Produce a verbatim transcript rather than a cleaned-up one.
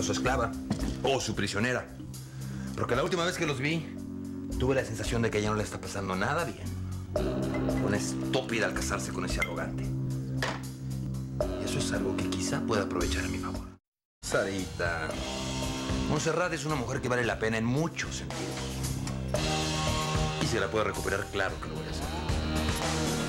su esclava o su prisionera. Porque la última vez que los vi, tuve la sensación de que ya no le está pasando nada bien. Una estúpida al casarse con ese arrogante. Y eso es algo que quizá pueda aprovechar a mi favor. Sarita, Montserrat es una mujer que vale la pena en muchos sentidos. Y si la puedo recuperar, claro que lo voy a hacer.